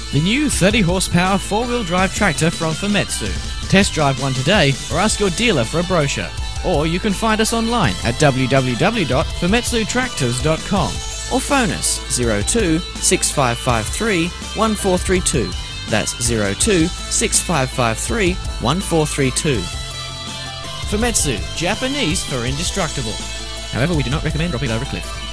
the new 30 horsepower 4-wheel drive tractor from Fumetsu. Test drive one today or ask your dealer for a brochure. Or you can find us online at www.fumetsutractors.com or phone us 02 6553 1432. That's 02 6553 1432. Fumetsu, Japanese for indestructible. However, we do not recommend dropping over a cliff.